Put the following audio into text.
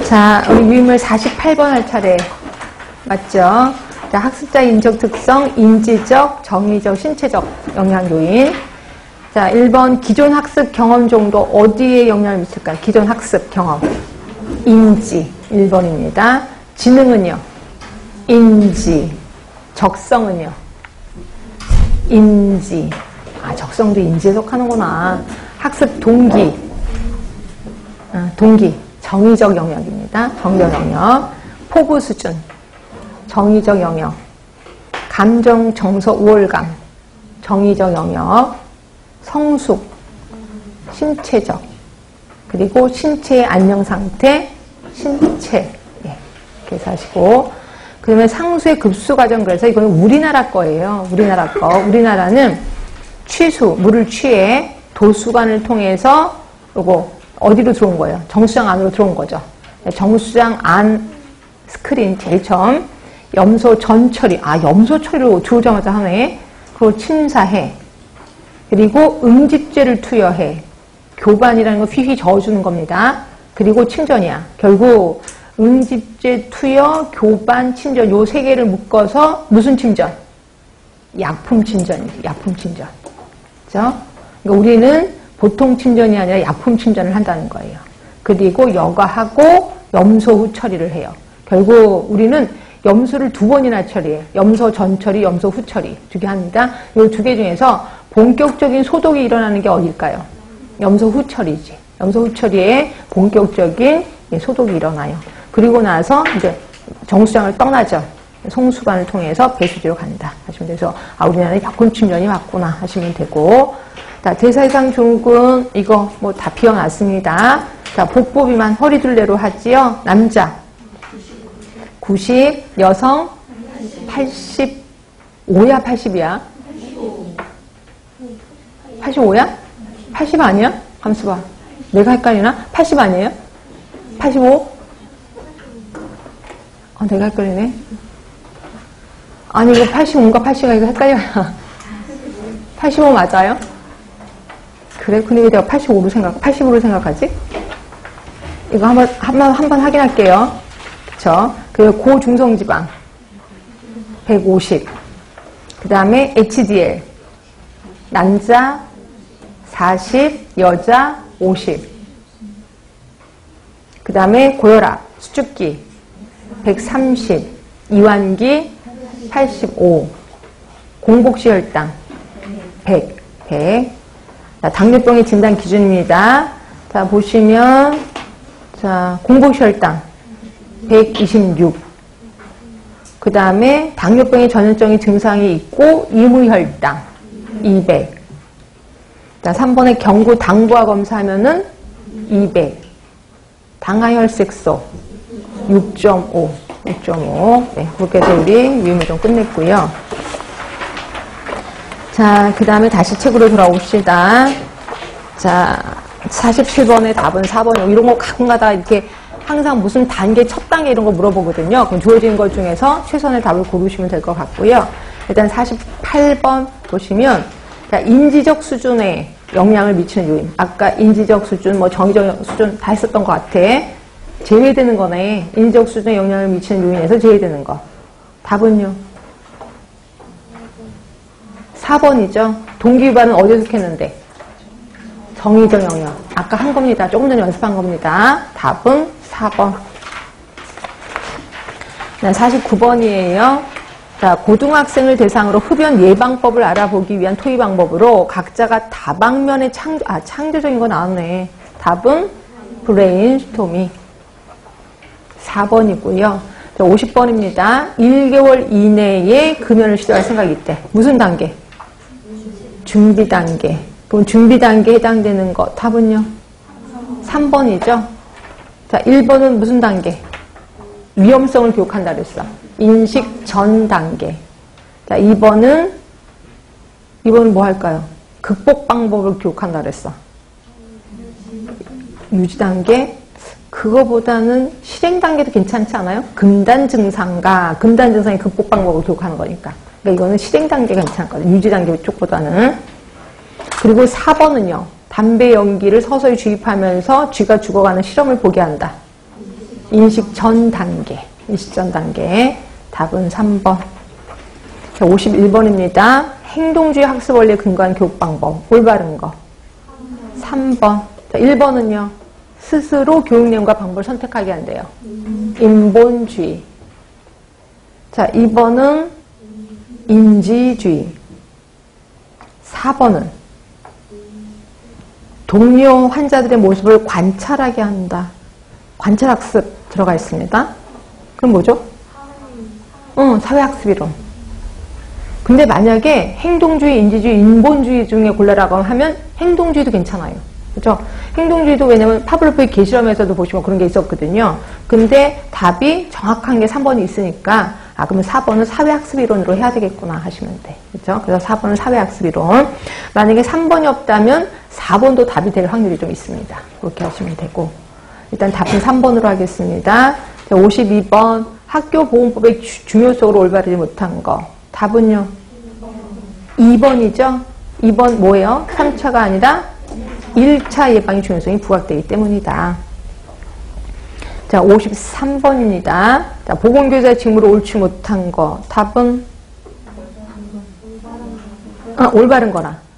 자, 우리 유인물 48번 할 차례. 맞죠? 자, 학습자 인적 특성, 인지적, 정의적, 신체적 영향 요인. 자, 1번 기존 학습 경험 정도 어디에 영향을 미칠까요? 기존 학습 경험. 인지. 1번입니다. 지능은요? 인지. 적성은요? 인지. 아, 적성도 인지에 속하는구나. 학습 동기. 동기. 정의적 영역입니다. 정적 영역. 포부 수준. 정의적 영역. 감정, 정서, 우월감. 정의적 영역. 성숙. 신체적. 그리고 신체의 안녕 상태. 신체. 예, 이렇게 하시고. 그 다음에 상수의 급수 과정. 그래서 이거는 우리나라 거예요. 우리나라 거. 우리나라는 취수, 물을 취해 도수관을 통해서 요거 어디로 들어온 거예요? 정수장 안으로 들어온 거죠. 정수장 안 스크린 제일 처음 염소 전 처리. 아, 염소 처리로 들어오자마자 하네. 그리고 침사해. 그리고 응집제를 투여해. 교반이라는 거 휘휘 저어주는 겁니다. 그리고 침전이야. 결국 응집제 투여, 교반, 침전 요 세 개를 묶어서 무슨 침전? 약품 침전이지. 약품 침전. 그렇죠? 그러니까 우리는 보통 침전이 아니라 약품 침전을 한다는 거예요. 그리고 여과하고 염소 후 처리를 해요. 결국 우리는 염소를 2번이나 처리해요. 염소 전 처리, 염소 후 처리 2개 합니다. 이 2개 중에서 본격적인 소독이 일어나는 게 어딜까요? 염소 후 처리지. 염소 후 처리에 본격적인 소독이 일어나요. 그리고 나서 이제 정수장을 떠나죠. 송수관을 통해서 배수지로 간다 하시면 돼서 아, 우리나라에 약품 침전이 왔구나 하시면 되고. 자, 대사이상 증후군 이거 뭐 다 비워놨습니다. 자, 복부 비만 허리 둘레로 하지요. 남자 90, 여성 85야 80이야? 85야? 80 아니야? 함수 봐. 내가 헷갈리나? 80 아니에요? 85? 아, 내가 헷갈리네. 아니 이거 85인가 80가 이거 헷갈려요. 85 맞아요? 그래? 근데 왜 내가 80으로 생각하지? 이거 한번 확인할게요. 그쵸? 그리고 고중성지방 150. 그 다음에 HDL 남자 40, 여자 50. 그 다음에 고혈압, 수축기 130, 이완기 85, 공복시 혈당 100. 자, 당뇨병의 진단 기준입니다. 자, 보시면, 자, 공복시 혈당 126. 그 다음에 당뇨병의 전염적인 증상이 있고, 이무혈당 200. 자, 3번에 경구 당부화 검사하면은 200. 당하혈색소 6.5. 네, 그렇게 해서 우리 유인물 좀 끝냈고요. 자, 그 다음에 다시 책으로 돌아옵시다. 자, 47번의 답은 4번이요. 이런 거 가끔가다 이렇게 항상 무슨 단계, 첫 단계 이런 거 물어보거든요. 그럼 주어진 것 중에서 최선의 답을 고르시면 될 것 같고요. 일단 48번 보시면, 자, 인지적 수준에 영향을 미치는 요인. 아까 인지적 수준, 뭐 정의적 수준 다 했었던 것 같아. 제외되는 거네. 인지적 수준에 영향을 미치는 요인에서 제외되는 거. 답은요? 4번이죠. 동기유발은 어디에 속했는데? 정의적 영역. 아까 한 겁니다. 조금 전에 연습한 겁니다. 답은 4번. 49번이에요. 자, 고등학생을 대상으로 흡연 예방법을 알아보기 위한 토의 방법으로 각자가 다방면의 창조적인 거 나왔네. 답은 브레인스토밍. 4번이고요. 50번입니다. 1개월 이내에 금연을 시도할 생각이 있대. 무슨 단계? 준비 단계. 그럼 준비 단계에 해당되는 거 답은요? 3번이죠. 자, 1번은 무슨 단계? 위험성을 교육한다 그랬어. 인식 전 단계. 자, 2번은 뭐 할까요? 극복 방법을 교육한다 그랬어. 유지 단계. 그거보다는 실행 단계도 괜찮지 않아요? 금단 증상과 금단 증상의 극복 방법을 교육하는 거니까. 그러니까 이거는 실행 단계가 괜찮거든요. 유지 단계 쪽보다는. 그리고 4번은요. 담배 연기를 서서히 주입하면서 쥐가 죽어가는 실험을 보게 한다. 인식 전 단계. 인식 전 단계. 답은 3번. 자, 51번입니다. 행동주의 학습 원리에 근거한 교육 방법. 올바른 거. 3번. 자, 1번은요. 스스로 교육 내용과 방법을 선택하게 한대요. 인본주의. 자, 2번은 인지주의. 4번은 동료 환자들의 모습을 관찰하게 한다. 관찰학습 들어가 있습니다. 그럼 뭐죠? 사회학습이론. 근데 만약에 행동주의, 인지주의, 인본주의 중에 골라라고 하면 행동주의도 괜찮아요. 그죠? 행동주의도 왜냐면 파블로프의 개실험에서도 보시면 그런 게 있었거든요. 근데 답이 정확한 게 3번이 있으니까 그러면 4번은 사회학습이론으로 해야 되겠구나 하시면 돼. 그죠? 그래서 4번은 사회학습이론. 만약에 3번이 없다면 4번도 답이 될 확률이 좀 있습니다. 그렇게 하시면 되고. 일단 답은 3번으로 하겠습니다. 자, 52번. 학교보건법의 중요성으로 올바르지 못한 거. 답은요? 2번이죠? 2번 뭐예요? 3차가 아니라 1차 예방의 중요성이 부각되기 때문이다. 자, 53번입니다. 자, 보건교사의 직무를 옳지 못한 거. 답은? 올바른 거라.